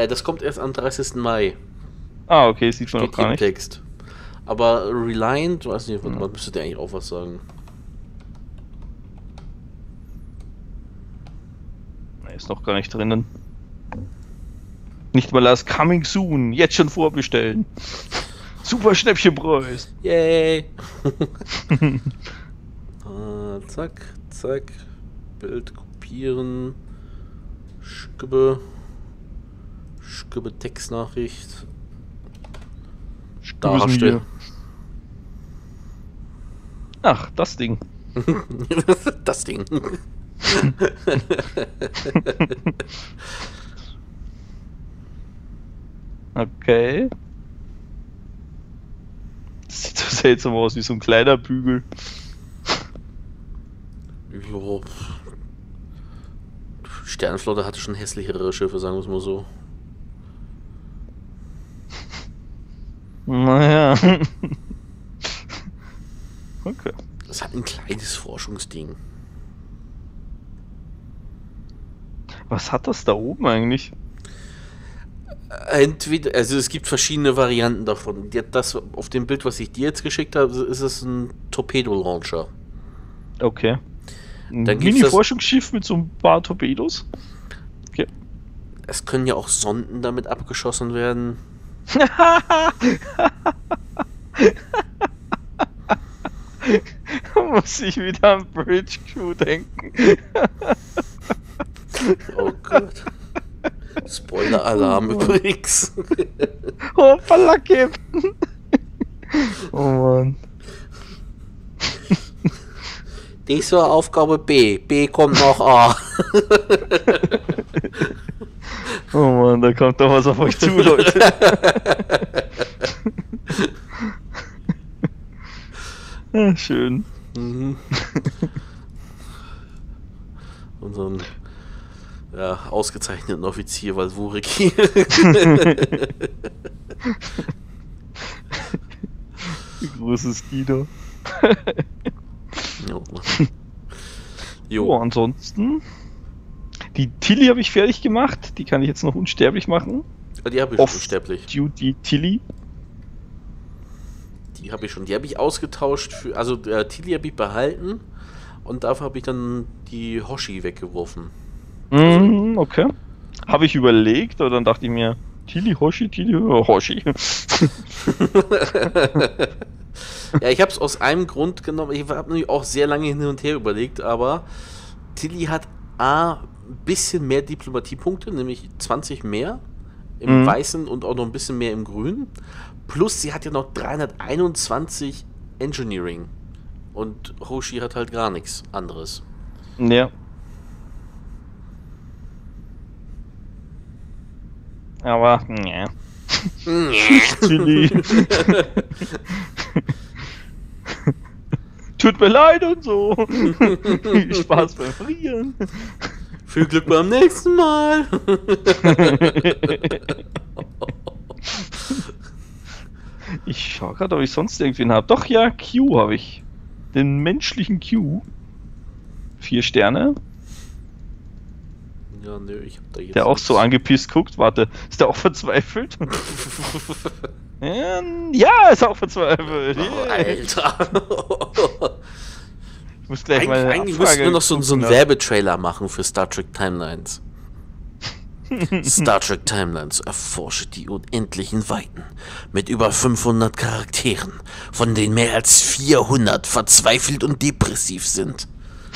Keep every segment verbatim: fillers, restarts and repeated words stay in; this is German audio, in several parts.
Äh, das kommt erst am dreißigsten Mai. Ah, okay, sieht man noch Steht gar im nicht. Text. Aber Reliant, weiß nicht, man müsste der eigentlich auch was sagen. Nee, ist noch gar nicht drinnen. Nicht mal als Coming Soon, jetzt schon vorbestellen. Super Schnäppchenpreis. Yay! ah, zack, zack. Bild kopieren. Skübbe. Skübbe Textnachricht. Darstellen. Ach, das Ding. Das Ding. Okay. Das sieht so seltsam aus, wie so ein kleiner Bügel. Jo. Sternenflotte hatte schon hässlichere Schiffe, sagen wir es mal so. Naja. Okay. Das hat ein kleines Forschungsding. Was hat das da oben eigentlich? Entweder, also es gibt verschiedene Varianten davon. Das auf dem Bild, was ich dir jetzt geschickt habe, ist es ein Torpedo-Launcher. Okay. Ein Dann gibt's Mini-Forschungsschiff mit so ein paar Torpedos? Okay. Es können ja auch Sonden damit abgeschossen werden. Muss ich wieder an Bridge Crew denken. Oh Gott. Spoiler-Alarm übrigens. Hoppala, Captain. Oh Mann. Dies war Aufgabe B. B kommt nach A. Oh Mann, da kommt doch was auf euch zu, Leute. Ja, schön. Mhm. Unseren ja, ausgezeichneten Offizier Valvuriki. Großes Guido. Jo. Jo, Jo. ansonsten. Die Tilly habe ich fertig gemacht. Die kann ich jetzt noch unsterblich machen. Die habe ich schon Off unsterblich. Duty Tilly. Die habe ich schon. Die habe ich ausgetauscht für. Also äh, Tilly habe ich behalten und dafür habe ich dann die Hoshi weggeworfen. Mhm, okay. Habe ich überlegt, aber dann dachte ich mir, Tilly, Hoshi, Tilly, oh, Hoshi. Ja, ich habe es aus einem Grund genommen. Ich habe nämlich auch sehr lange hin und her überlegt, aber Tilly hat A, ein bisschen mehr Diplomatiepunkte, nämlich zwanzig mehr im Mhm. Weißen und auch noch ein bisschen mehr im Grünen. Plus sie hat ja noch dreihunderteinundzwanzig Engineering. Und Hoshi hat halt gar nichts anderes. Ja. Aber, ne. Tilly. Tut mir leid und so. Viel Spaß beim Frieren. Viel Glück beim nächsten Mal. Ich schau gerade, ob ich sonst irgendwen habe. Doch, ja, Q habe ich. Den menschlichen Q. Vier Sterne. Ja, nö, ich hab da jetzt Der auch nichts. so angepisst guckt. Warte, ist der auch verzweifelt? Ähm, ja, ist auch verzweifelt. Oh, Yeah. Alter. Ich muss gleich Eig mal. eigentlich müssten wir noch so, so einen Werbetrailer machen für Star Trek Timelines. Star Trek Timelines erforsche die unendlichen Weiten mit über fünfhundert Charakteren, von denen mehr als vierhundert verzweifelt und depressiv sind.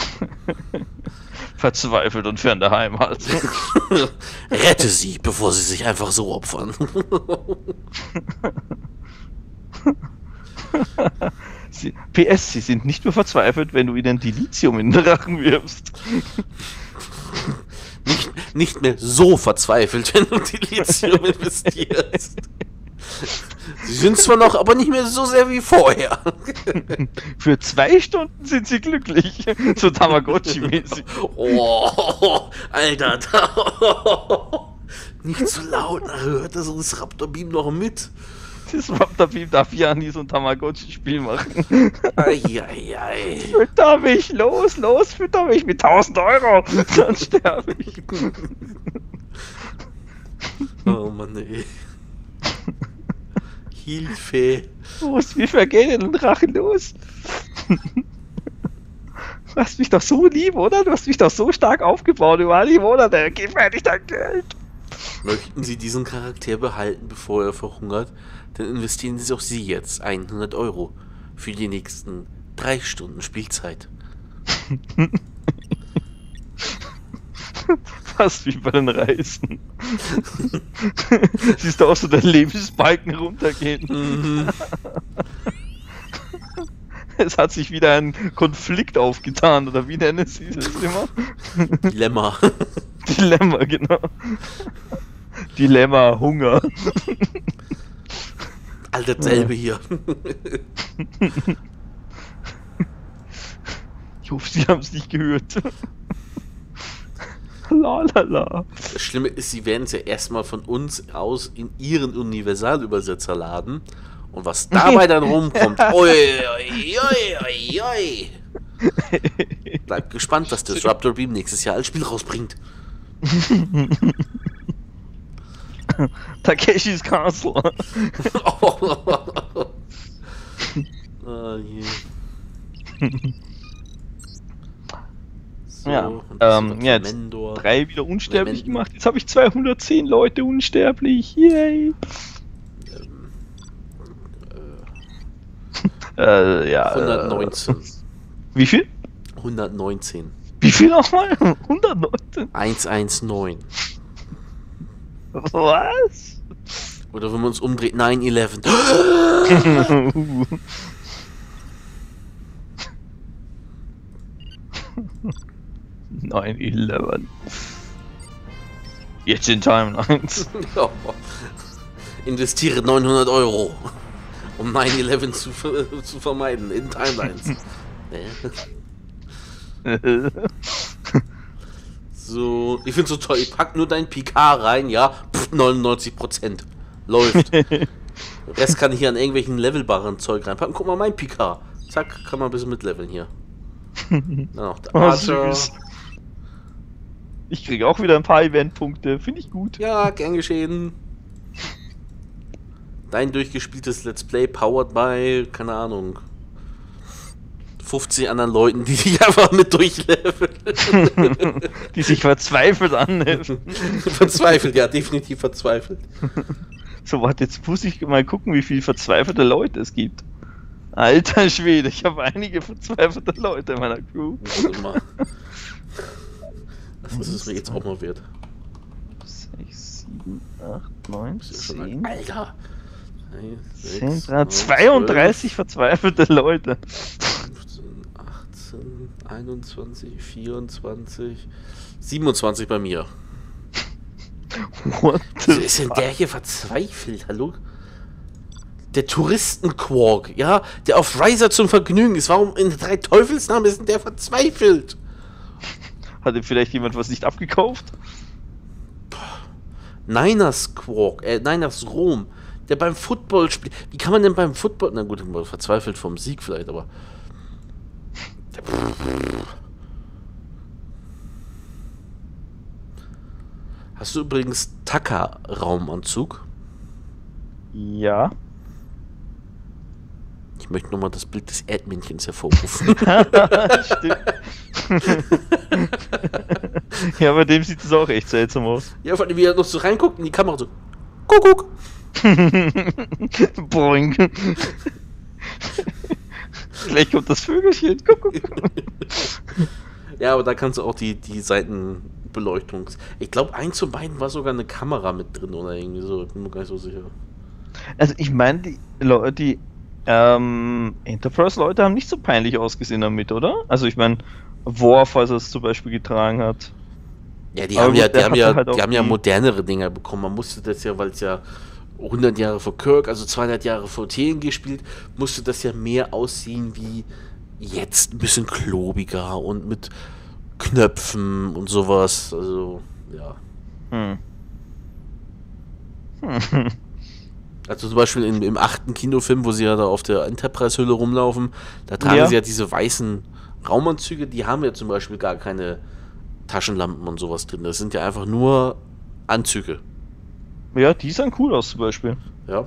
Verzweifelt und fern der Heimat. Rette sie, bevor sie sich einfach so opfern. Sie, P S, sie sind nicht mehr verzweifelt, wenn du ihnen Dilithium in den Rachen wirfst. Nicht, nicht mehr so verzweifelt, wenn du die Lithium investierst. Sie sind zwar noch, aber nicht mehr so sehr wie vorher. Für zwei Stunden sind sie glücklich. So Tamagotchi-mäßig. Oh, Alter. Da. Nicht zu laut, na, hört das das Raptor Beam noch mit? Das Raptor-Beam darf ja nie so ein Tamagotchi-Spiel machen. Eieiei. Fütter mich, los, los, fütter mich mit tausend Euro. Sonst sterbe ich. Oh Mann, ey. Hilfe. Was, wie vergeht denn ein Drache los? Du hast mich doch so lieb, oder? Du hast mich doch so stark aufgebaut über all die Monate. Gib mir nicht dein Geld. Möchten Sie diesen Charakter behalten, bevor er verhungert, dann investieren Sie auch Sie jetzt hundert Euro für die nächsten drei Stunden Spielzeit. Fast wie bei den Reisen. Siehst du auch so dein Lebensbalken runtergehen. Mhm. Es hat sich wieder ein Konflikt aufgetan, oder wie nennen Sie das immer? Dilemma. Dilemma, genau. Dilemma, Hunger. Alter, dasselbe hier. Ich hoffe, Sie haben es nicht gehört. Lalala. Das Schlimme ist, Sie werden es ja erstmal von uns aus in Ihren Universalübersetzer laden. Und was dabei dann rumkommt, oi, oi, oi, oi. Bleib gespannt, was Disruptor Beam nächstes Jahr als Spiel rausbringt. Takeshis Castle. Oh. Ah, yeah. So, Ja, und das ähm, wird ja, jetzt Mendor. drei wieder unsterblich Elementen. gemacht. Jetzt habe ich zweihundertzehn Leute unsterblich. Yay. Ähm, Äh, ja. hundertneunzehn. Äh, wie viel? hundertneunzehn. Wie viel nochmal? hundertneunzehn? hundertneunzehn. Was? Oder wenn man uns umdreht, neun elf. neun elf. Jetzt in Time eins. Ja. Investiere neunhundert Euro, um neun elf zu, ver zu vermeiden in Timelines. So, ich find's so toll. Ich pack nur dein P K rein, ja, pff, neunundneunzig Prozent. Läuft. Den Rest kann ich hier an irgendwelchen levelbaren Zeug reinpacken. Guck mal, mein P K. Zack, kann man ein bisschen mitleveln hier. Dann noch der Oh, Archer. süß. Ich kriege auch wieder ein paar Eventpunkte. Finde ich gut. Ja, gern geschehen. Dein durchgespieltes Let's Play powered by, keine Ahnung, fünfzig anderen Leuten, die dich einfach mit durchleveln. Die sich verzweifelt annehmen. Verzweifelt, ja, definitiv verzweifelt. So, warte, jetzt muss ich mal gucken, wie viele verzweifelte Leute es gibt. Alter Schwede, ich habe einige verzweifelte Leute in meiner Crew. Warte mal. Das ist es mir jetzt auch mal wert. sechs, sieben, acht, neun, Das ist ja schon zehn, ein Alter. zehn, zweiunddreißig verzweifelte Leute. fünfzehn, achtzehn, einundzwanzig, vierundzwanzig, siebenundzwanzig bei mir. What Wieso the ist denn fuck? der hier verzweifelt? Hallo? Der Touristenquark, ja, der auf Riser zum Vergnügen ist. Warum in drei Teufelsnamen ist denn der verzweifelt? Hatte vielleicht jemand was nicht abgekauft? Niners Quark, äh, Niners Rom, der beim Football spielt. Wie kann man denn beim Football. Na gut, verzweifelt vom Sieg vielleicht, aber. Hast du übrigens Taka-Raumanzug? Ja. Ich möchte nochmal das Bild des Erdmännchens hervorrufen. Stimmt. Ja, bei dem sieht es auch echt seltsam aus. Ja, vor allem, wie er noch so reinguckt in die Kamera so. Kuckuck! Boing. Gleich kommt das Vögelchen. Kuckuck. Ja, aber da kannst du auch die, die Seitenbeleuchtung. Ich glaube, eins zu beiden war sogar eine Kamera mit drin oder irgendwie so. Ich bin mir gar nicht so sicher. Also ich meine, die Leute, die ähm, Enterprise-Leute haben nicht so peinlich ausgesehen damit, oder? Also ich meine, Worf, als er es zum Beispiel getragen hat. Ja, die Aber haben gut, ja, der die haben hatte ja, halt auch die haben ja die- modernere Dinger bekommen. Man musste das ja, weil es ja hundert Jahre vor Kirk, also zweihundert Jahre vor T N G spielt, musste das ja mehr aussehen wie jetzt, ein bisschen klobiger und mit Knöpfen und sowas. Also, ja. Hm. Hm. Also zum Beispiel im, im achten Kinofilm, wo sie ja da auf der Enterprise-Hülle rumlaufen, da tragen Ja. sie ja diese weißen Raumanzüge, die haben ja zum Beispiel gar keine Taschenlampen und sowas drin. Das sind ja einfach nur Anzüge. Ja, die sahen cool aus zum Beispiel. Ja.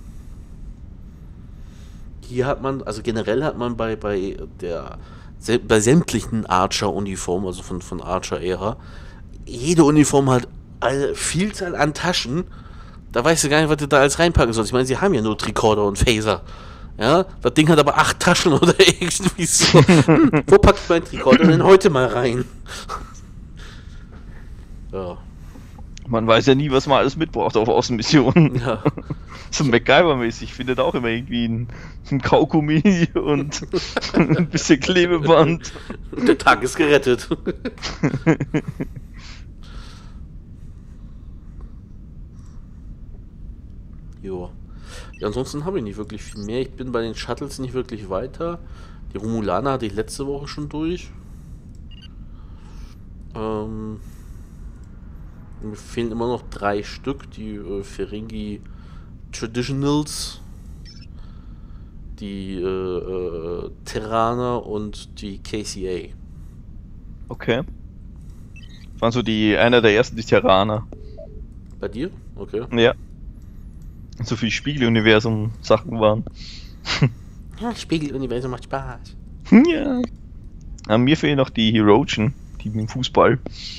Hier hat man, also generell hat man bei, bei der bei sämtlichen Archer-Uniformen, also von, von Archer-Ära, jede Uniform hat eine Vielzahl an Taschen. Da weißt du gar nicht, was du da alles reinpacken sollst. Ich meine, sie haben ja nur Tricorder und Phaser. Ja, das Ding hat aber acht Taschen oder irgendwie so. Hm, wo packt mein Tricorder denn heute mal rein? Ja. Man weiß ja nie, was man alles mitbraucht auf Außenmissionen. Ja. So MacGyver-mäßig findet auch immer irgendwie ein, ein Kaugummi und ein bisschen Klebeband. Der Tag ist gerettet. Jo. Ja, ansonsten habe ich nicht wirklich viel mehr. Ich bin bei den Shuttles nicht wirklich weiter. Die Romulaner hatte ich letzte Woche schon durch. Ähm, mir fehlen immer noch drei Stück. Die äh, Ferengi Traditionals, die äh, äh, Terraner und die K C A. Okay. Das waren so die, einer der ersten, die Terraner. Bei dir? Okay. Ja. So viel Spiegeluniversum-Sachen waren. Ja, Spiegeluniversum macht Spaß. Ja. Aber mir fehlen noch die Herogen, die mit dem Fußball.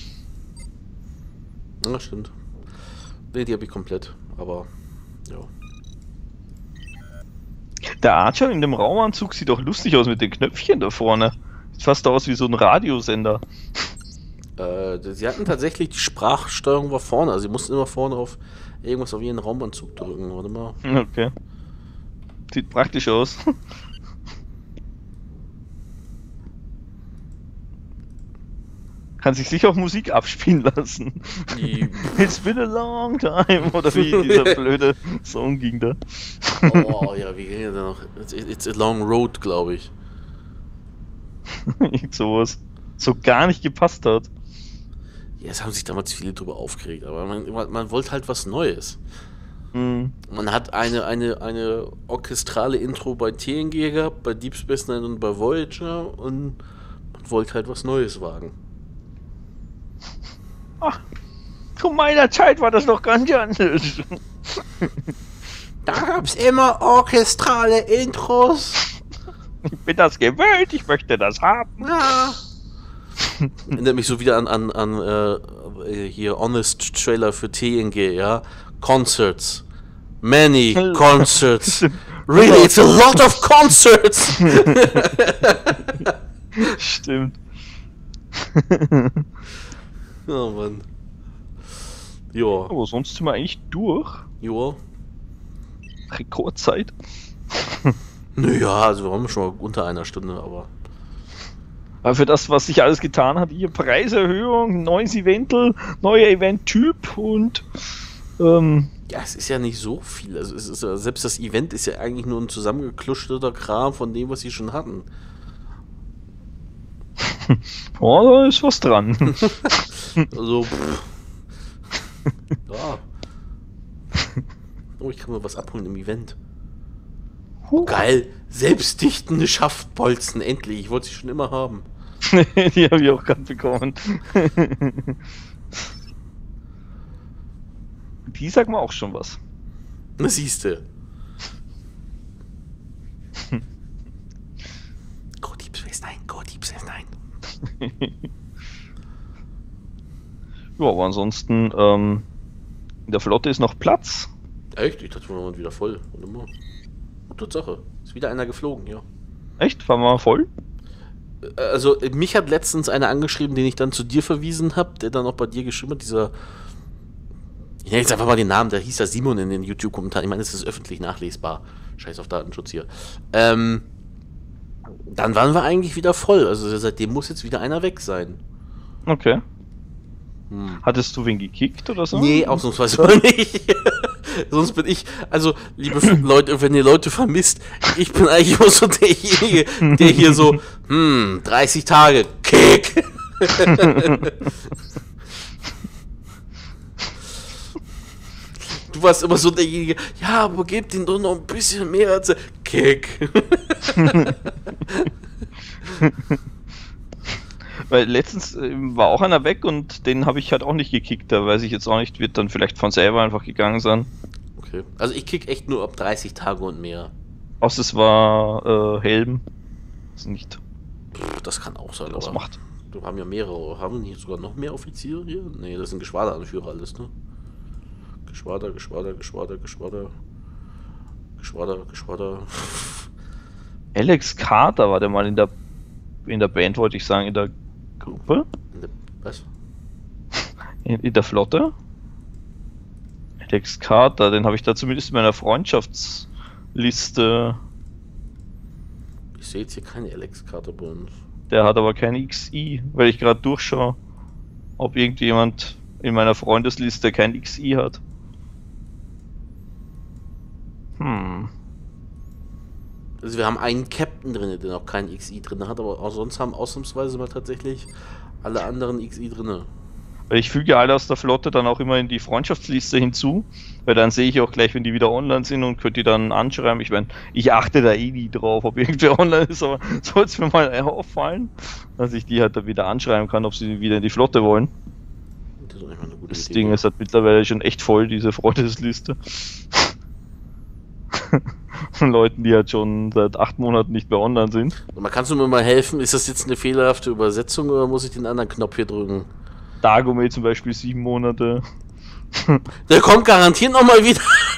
Ja, stimmt. Ne, die habe ich komplett, aber ja. Der Archer in dem Raumanzug sieht doch lustig aus mit den Knöpfchen da vorne. Sieht fast aus wie so ein Radiosender. Äh, sie hatten tatsächlich die Sprachsteuerung war vorne, also sie mussten immer vorne auf irgendwas auf ihren Raumanzug drücken, warte mal. Okay. Sieht praktisch aus. Kann sich sicher auch Musik abspielen lassen. Die It's been a long time. Oder wie dieser blöde Song ging da. Oh ja, wie ging der noch? It's, it's a long road, glaube ich. Irgend sowas. So gar nicht gepasst hat. Ja, es haben sich damals viele drüber aufgeregt, aber man, man, man wollte halt was Neues. Mhm. Man hat eine, eine, eine orchestrale Intro bei T N G gehabt, bei Deep Space Nine und bei Voyager und man wollte halt was Neues wagen. Ach, zu meiner Zeit war das noch ganz anders. Da gab's immer orchestrale Intros. Ich bin das gewöhnt, ich möchte das haben. Ja. Erinnert mich so wieder an, an, an äh, hier Honest Trailer für T N G, ja. Concerts. Many concerts. Really, it's a lot of concerts. Stimmt. Oh Mann. Joa. Aber sonst sind wir eigentlich durch. Joa. Rekordzeit. Naja, also wir haben schon mal unter einer Stunde, aber. Aber für das, was sich alles getan hat, hier Preiserhöhung, neues Eventel, neuer Event-Typ und ähm, ja, es ist ja nicht so viel. Also es ist ja, selbst das Event ist ja eigentlich nur ein zusammengeklusterter Kram von dem, was sie schon hatten. oh, da ist was dran. Also, pff. Ja. Oh, ich kann mir was abholen im Event. Oh, geil, selbstdichtende Schaftbolzen, endlich. Ich wollte sie schon immer haben. Die habe ich auch gerade bekommen. Die sagt mir auch schon was. Na, siehste. Go Deep Space Nine, go Deep Space Nine. Ja, aber ansonsten, ähm, in der Flotte ist noch Platz. Echt? Ich dachte, wir waren wieder voll. Und immer. Tatsache. Ist wieder einer geflogen, ja. Echt? Waren wir voll? Also, mich hat letztens einer angeschrieben, den ich dann zu dir verwiesen habe, der dann auch bei dir geschrieben hat, dieser. Ich nenne jetzt einfach mal den Namen, der hieß ja Simon in den YouTube-Kommentaren. Ich meine, es ist öffentlich nachlesbar. Scheiß auf Datenschutz hier. Ähm. Dann waren wir eigentlich wieder voll. Also, seitdem muss jetzt wieder einer weg sein. Okay. Hm. Hattest du wen gekickt oder so? Nee, ausnahmsweise nicht. Sonst bin ich, also, liebe Leute, wenn ihr Leute vermisst, ich bin eigentlich immer so derjenige, der hier so, hm, dreißig Tage, Kick. Du warst immer so derjenige, ja, aber gebt ihm doch noch ein bisschen mehr als Kick. Weil letztens äh, war auch einer weg und den habe ich halt auch nicht gekickt, da weiß ich jetzt auch nicht, wird dann vielleicht von selber einfach gegangen sein. Okay. Also ich kick echt nur ab dreißig Tage und mehr. Außer es war äh, Helm. Das nicht. Pff, das kann auch sein, Was aber macht. wir haben ja mehrere. Haben wir hier sogar noch mehr Offiziere hier? Nee, das sind Geschwaderanführer alles, ne? Geschwader, Geschwader, Geschwader, Geschwader. Geschwader, Geschwader. Alex Carter war der mal in der in der Band, wollte ich sagen, in der Gruppe? In der, was? In, in der Flotte? Alex Carter, den habe ich da zumindest in meiner Freundschaftsliste. Ich sehe jetzt hier keine Alex Carter bei uns. Der hat aber kein X I, weil ich gerade durchschaue, ob irgendjemand in meiner Freundesliste kein X I hat. Hm. Also wir haben einen Captain drin, der noch kein X I drin hat, aber auch sonst haben ausnahmsweise mal tatsächlich alle anderen X I drin. Weil ich füge alle aus der Flotte dann auch immer in die Freundschaftsliste hinzu, weil dann sehe ich auch gleich, wenn die wieder online sind und könnte die dann anschreiben. Ich meine, ich achte da eh nie drauf, ob irgendwer online ist, aber soll es mir mal auffallen, dass ich die halt da wieder anschreiben kann, ob sie wieder in die Flotte wollen. Das ist eine gute Das Idee. Ding ist halt mittlerweile schon echt voll, diese Freundesliste. Von Leuten, die halt schon seit acht Monaten nicht mehr online sind. Man kannst du mir mal helfen, ist das jetzt eine fehlerhafte Übersetzung oder muss ich den anderen Knopf hier drücken? Dagomel zum Beispiel sieben Monate. Der kommt garantiert nochmal wieder.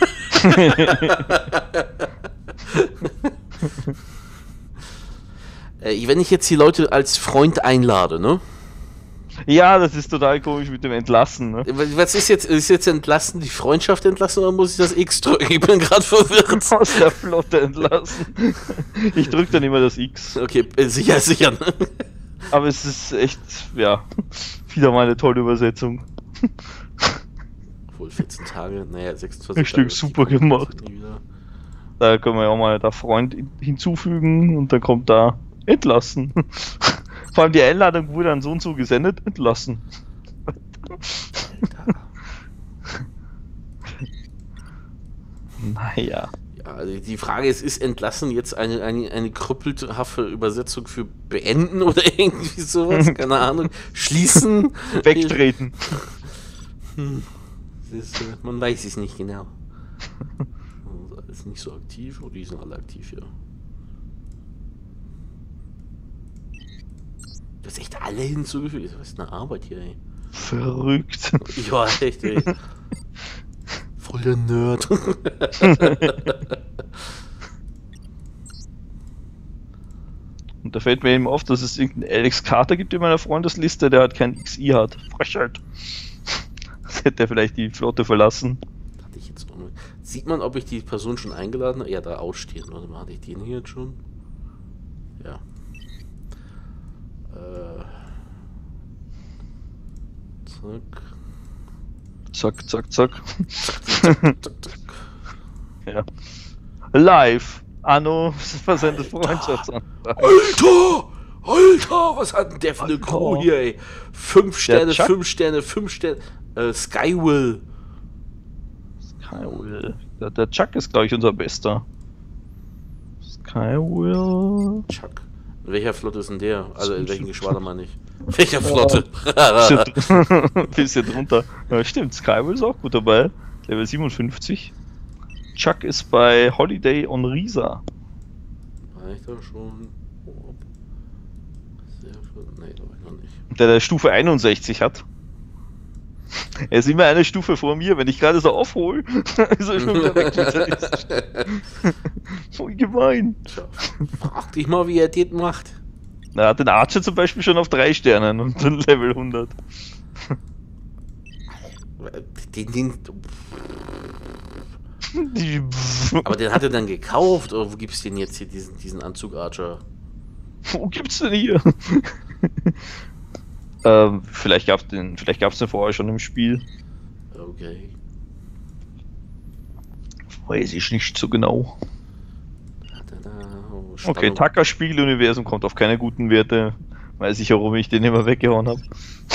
äh, wenn ich jetzt die Leute als Freund einlade, ne? Ja, das ist total komisch mit dem Entlassen, ne? Was ist jetzt? Ist jetzt entlassen, die Freundschaft entlassen oder muss ich das X drücken? Ich bin gerade verwirrt. Aus der Flotte entlassen. Ich drücke dann immer das X. Okay, sicher, sicher. Ne? Aber es ist echt, ja, wieder mal eine tolle Übersetzung. Obwohl vierzehn Tage, naja, sechsundzwanzig Ein Stück Tage, super gemacht. Da können wir ja auch mal da Freund hinzufügen und dann kommt da entlassen. Vor allem die Einladung wurde dann so und so gesendet, entlassen. Naja. Ja, also die Frage ist, ist entlassen jetzt eine, eine, eine krüppelhafte Übersetzung für beenden oder irgendwie sowas? Keine Ahnung. Schließen? Wegtreten. Hm. Das ist, man weiß es nicht genau. Ist nicht so aktiv, oder die sind alle aktiv, ja. Du hast echt alle hinzugefügt. Was ist eine Arbeit hier, ey? Verrückt. Ja, echt, ey. Voll der Nerd. Und da fällt mir eben auf, dass es irgendeinen Alex Carter gibt in meiner Freundesliste, der halt kein X I hat. Frechheit. Das hätte er vielleicht die Flotte verlassen. Hatte ich jetzt auch noch. Sieht man, ob ich die Person schon eingeladen habe? Ja, da ausstehen. Warte mal, hatte ich den hier jetzt schon? Ja. Äh. Zack. Zack, zack, zack. Zack, zack, zack. Ja. Live. Anno versendet Freundschaftsanfrage. Alter! Alter! Was hat denn der für eine Crew Alter. hier, ey? Fünf Sterne, Chuck? fünf Sterne, fünf Sterne. Äh, Skywill. Skywill. Der, der Chuck ist, glaube ich, unser Bester. Skywill. Chuck. In welcher Flotte ist denn der? Also in welchem Geschwader meine ich? Welcher Flotte? Ein bisschen drunter. Ja, stimmt, Skywill ist auch gut dabei. Level siebenundfünfzig. Chuck ist bei Holiday on Risa. War ich da schon? Oh. Sehr viel. Nee, da war ich noch nicht. Der, der Stufe einundsechzig hat. Er ist immer eine Stufe vor mir. Wenn ich gerade so aufhole, ist er schon wieder weg mit der Liste. Voll gemein. Tja, frag dich mal, wie er das macht. Er hat den Archer zum Beispiel schon auf drei Sternen und dann Level hundert. Den, den, Die aber den hat er dann gekauft, oder wo gibt's den jetzt hier, diesen, diesen Anzug Archer? Wo gibt's denn hier? ähm, vielleicht gab's den, vielleicht gab's den vorher schon im Spiel. Okay. Weiß ich nicht so genau. Da, da, oh, Okay, Tucker Spieluniversum kommt auf keine guten Werte. Weiß ich, warum ich den immer weggehauen habe.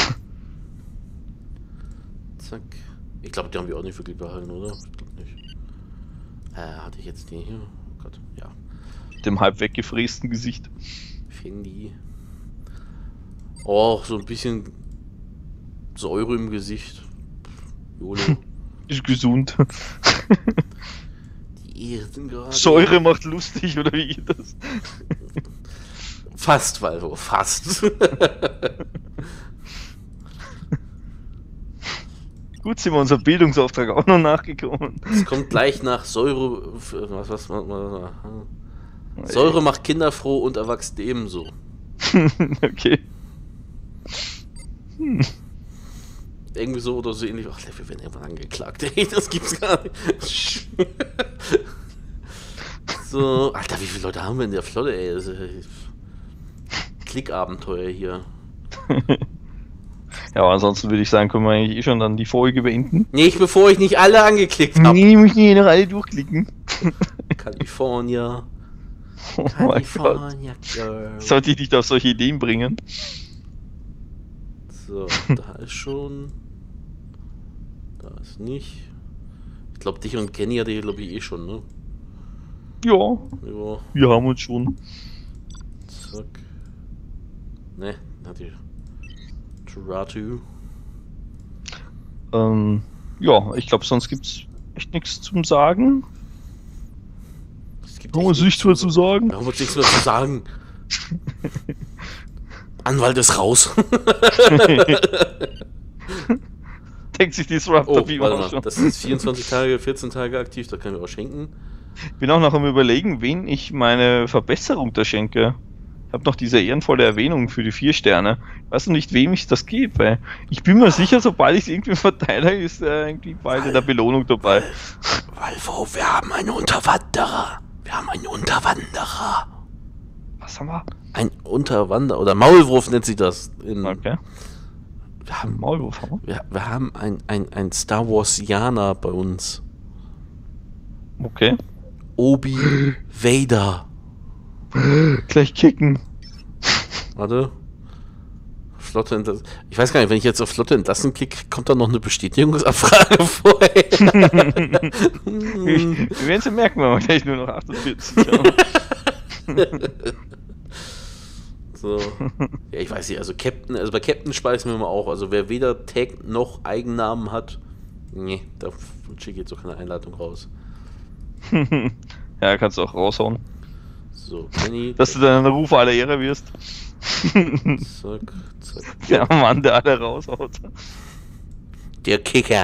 Zack. Ich glaube, die haben wir auch nicht wirklich behalten, oder? Ich glaube nicht. Äh, hatte ich jetzt den hier? Oh Gott, ja. Dem halb weggefrästen Gesicht. Fendi. Oh, so ein bisschen Säure im Gesicht. Jolo. Ist gesund. Die sind gerade. Säure macht lustig, oder wie geht das? Fast, Valvo, fast. Gut sind wir unserem Bildungsauftrag auch noch nachgekommen. Es kommt gleich nach Säure. Was, was, was, was, was Säure macht Kinder froh und Erwachsene ebenso. Okay. Hm. Irgendwie so oder so ähnlich. Ach, wir werden irgendwann angeklagt. Ey, das gibt's gar nicht. So, Alter, wie viele Leute haben wir in der Flotte, ey? Das ist Klickabenteuer hier. Ja, aber ansonsten würde ich sagen, können wir eigentlich eh schon dann die Folge beenden. Nicht, bevor ich nicht alle angeklickt habe. Nee, ich muss nicht noch alle durchklicken. California. Oh California Girl. Sollte ich dich auf solche Ideen bringen? So, da ist schon. Da ist nicht. Ich glaube, dich und Kenny hatte ich, glaube ich, eh schon, ne? Ja. Ja. Wir haben uns schon. Zack. Ne, hatte ich. Tratu. Ähm, ja, ich glaube, sonst gibt's echt nichts zum Sagen. Es gibt Warum ist nichts mehr zu sagen? Warum wird nichts mehr zu sagen? Anwalt ist raus. Denkt sich die Disruptor Oh, warte mal, schon. das ist vierundzwanzig Tage, vierzehn Tage aktiv, da können wir auch schenken. Bin auch noch am Überlegen, wen ich meine Verbesserung da schenke. Ich habe noch diese ehrenvolle Erwähnung für die vier Sterne. Ich weiß noch nicht, wem ich das gebe, weil ich bin mir sicher, sobald ich es irgendwie verteile, ist äh, irgendwie bald in der Belohnung dabei. Valvo, wir haben einen Unterwanderer. Wir haben einen Unterwanderer. Was haben wir? Ein Unterwanderer, oder Maulwurf nennt sich das. In, Okay. Wir haben, Maulwurf haben wir? wir, wir haben ein, ein, ein Star Warsianer bei uns. Okay. Obi Vader. Gleich kicken. Warte. Flotte entlassen. Ich weiß gar nicht, wenn ich jetzt auf Flotte entlassen klicke, kommt da noch eine Bestätigungsabfrage vorher. Wir werden sie merken, wenn wir gleich nur noch achtundvierzig haben. So. Ja, ich weiß nicht, also Captain, also bei Captain speisen wir mal auch. Also wer weder Tag noch Eigennamen hat, nee, da schicke ich jetzt auch keine Einladung raus. Ja, kannst du auch raushauen. So, Kenny. Dass du dann ein Ruf aller Ehre wirst. Zack, zack. Der Mann, der alle raushaut. Der Kicker.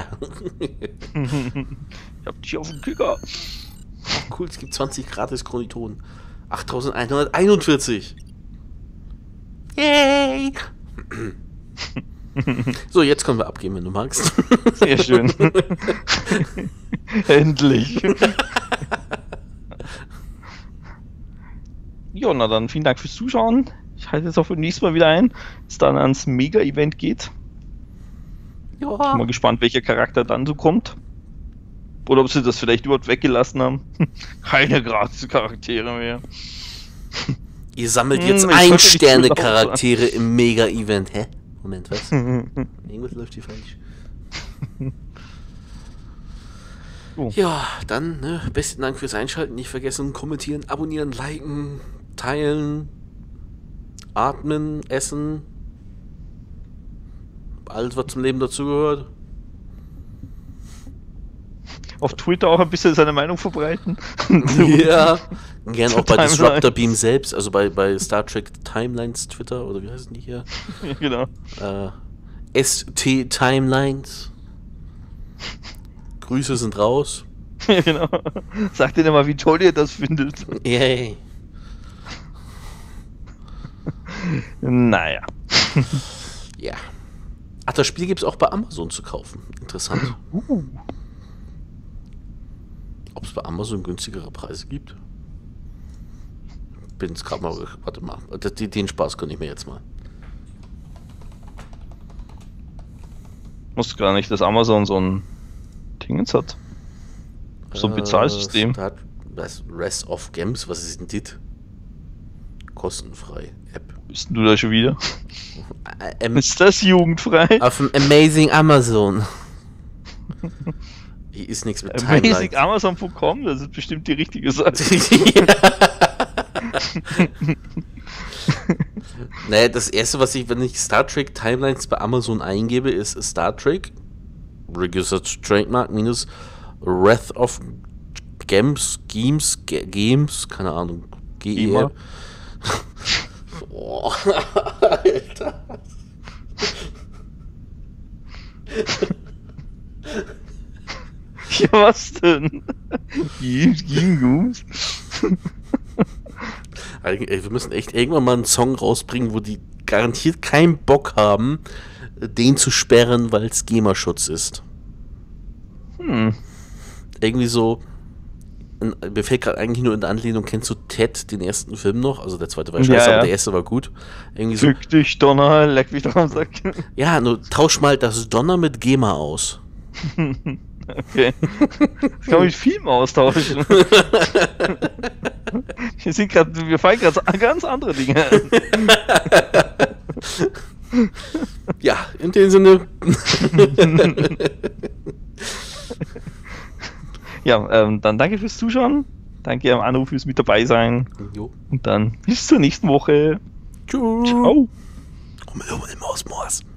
Ich hab dich auf den Kicker. Oh, cool, es gibt zwanzig gratis Chronitonen. achttausendeinhunderteinundvierzig. Yay! So, jetzt können wir abgeben, wenn du magst. Sehr schön. Endlich. Ja, na dann vielen Dank fürs Zuschauen. Ich halte jetzt auch für nächstes Mal wieder ein, wenn es dann ans Mega-Event geht. Ja. Bin mal gespannt, welcher Charakter dann so kommt. Oder ob sie das vielleicht überhaupt weggelassen haben. Keine gratis Charaktere mehr. Ihr sammelt jetzt Hm, ich sollte nicht zu Ein-Sterne-Charaktere im Mega-Event. Hä? Moment, was? Irgendwas läuft hier falsch. Oh. Ja, dann, ne, besten Dank fürs Einschalten. Nicht vergessen, kommentieren, abonnieren, liken, teilen, atmen, essen. Alles, was zum Leben dazugehört. Auf Twitter auch ein bisschen seine Meinung verbreiten. Ja, gern auch bei Timelines. Disruptor Beam selbst, also bei, bei Star Trek Timelines Twitter, oder wie heißen die hier? Ja, genau. Äh, S T Timelines. Grüße sind raus. Ja, genau. Sagt denen mal, wie toll ihr das findet. Yay. Naja. Ja. Ach, das Spiel gibt es auch bei Amazon zu kaufen. Interessant. Uh. Ob es bei Amazon günstigere Preise gibt? Bin jetzt gerade mal. Warte mal. Den, den Spaß könnte ich mir jetzt mal. Wusste gar nicht, dass Amazon so ein Dingens hat. So ein Bezahlsystem. Äh, was? Rest of Games? Was ist denn das? Kostenfrei. App. Bist du da schon wieder? Ähm, Ist das jugendfrei? auf dem Amazing Amazon. Hier ist nichts mit Timeline. Amazing Amazon Punkt com, das ist bestimmt die richtige Seite. Naja, das erste, was ich, wenn ich Star Trek Timelines bei Amazon eingebe, ist Star Trek, Registered Trademark minus Wrath of Games, Games, Games, keine Ahnung, G E M. Oh, Alter. Ja, was denn? Games, Games. Wir müssen echt irgendwann mal einen Song rausbringen, wo die garantiert keinen Bock haben, den zu sperren, weil es GEMA-Schutz ist. Hm. Irgendwie so, mir fällt gerade eigentlich nur in der Anlehnung, kennst du Ted, den ersten Film noch? Also der zweite war scheiße, ja, ja. aber der erste war gut. Irgendwie so. Fick dich, Donner, leck mich doch am Sack. Ja, nur tausch mal das Donner mit GEMA aus. Okay. Das kann man mit Film austauschen. Wir sind grad, wir fallen gerade ganz andere Dinge an. Ja, in dem Sinne. Ja, ähm, dann danke fürs Zuschauen. Danke am Anruf fürs mit dabei sein. Jo. Und dann bis zur nächsten Woche. Tschüss. Ciao. Komm, Maus, Maus.